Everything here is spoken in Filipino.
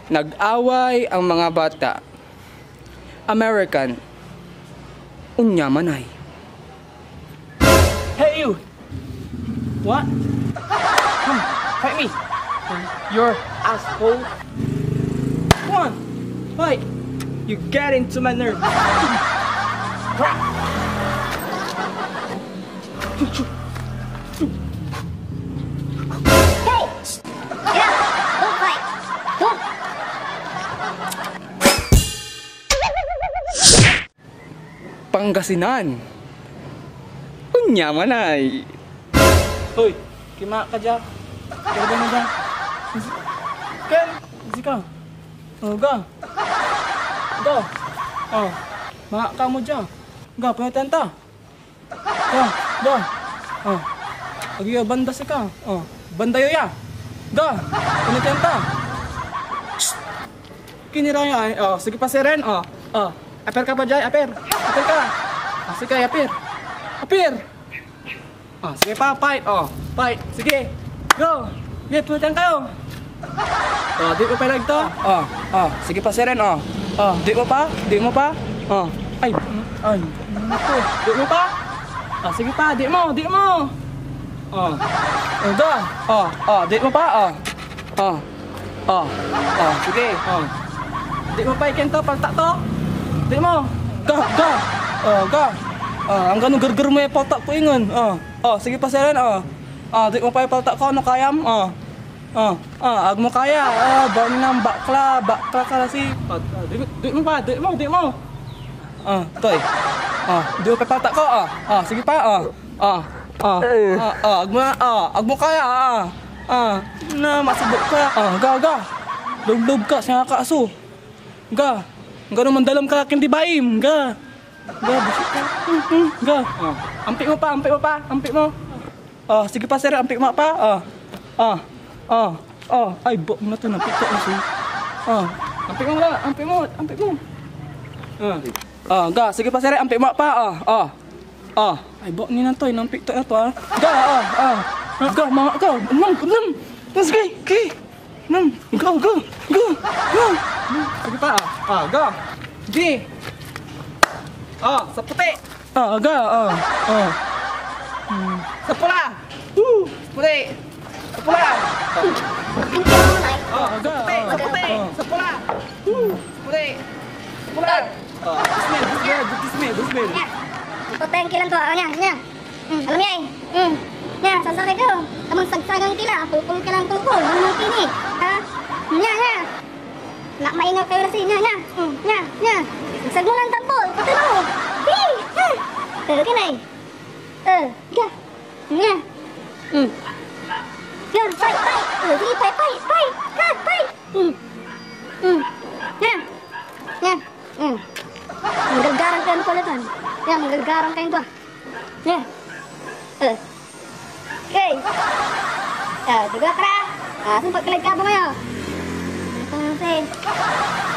Nag-away ang mga bata. American. Unya manay. Hey you! What? Come, fight me! You're asshole! Come on! Fight! You get into my nerve! Crap! Hey! Get up! Don't fight! Don't! Pangasinan. Unya manay. Hoy! Kima ka dyan! Kaya ba mo dyan? Ken! Isi ka! Oh, ga! Ga! Oh! Maa ka mo dyan! Ga! Pangatan ta! Ga! Ga! Oh! Agi banda si ka! Oh! Banda yo ya! Ga! Pangatan ta! Kinira ay! Oh! Sige pa si Ren! Oh! Oh! Aper ka pa dyan! Aper! Aper ka! Ah, sige! Aper! Aper! Oh! Sige pa! Fight! Oh! Fight! Sige! Go! Sige! Pangatan kayo! Oh, di mo pa lang to? Oh, oh, sige pa Seren, oh. Oh, di mo pa? Di mo pa? Oh. Ay, ito. Di mo pa? Oh, sige pa, di mo, di mo. Oh. Oh, go. Oh, oh, di mo pa? Oh. Oh. Oh. Oh, sige. Oh. Di mo pa ikin to, paltak to? Di mo. Go, go. Oh, go. Oh, ang ganun gerger mo yung paltak ko ingon. Oh. Oh, sige pa Seren, oh. Oh, di mo pa yung paltak ko, ano kayam? Oh. Ag mo kaya, bawa ni nang bakla ka si. Di mo pa, di mo. Toy. Di mo pa patak ko, sige pa, ag mo kaya, na masubok ka, ga. Lub ka, siya ka aso. Ga naman dalam ka kindi baim, ga, bisik ka, ga. Ampik mo. Sige pa sir, ampik mo pa, ay, bok mo na to, nampiktok na siya. Ampik mo. Ga, sige pa sir, ampik mo pa, ay, bok ni na to, nampiktok na to, Ga, ga, mga, ga, enam. Sige, go. Sige pa, ga. G. Sa puti. Ga, Sa pula. Puti. Sa pula. Sa puti. Sa pula. Puti. Pula. Dismil. Puteng kilang to, nya. Alam niya eh. Nya, sasakay ko. Tamang sagsagang kila, pupul ka lang tungkol. Ano nang kini? Ha? Nya. Nak maingat kayo rasi, nya. Magsag mo lang tampol, pati mo. Hii! Kinay. Ga. Nya. Yan, fight. Sige, fight. God, fight. Yan. Menggargarang kayo pala kan. Yan, menggargarang kayo to. Yan. Okay. Juga kera. Sempat kelik apa ya? Saya.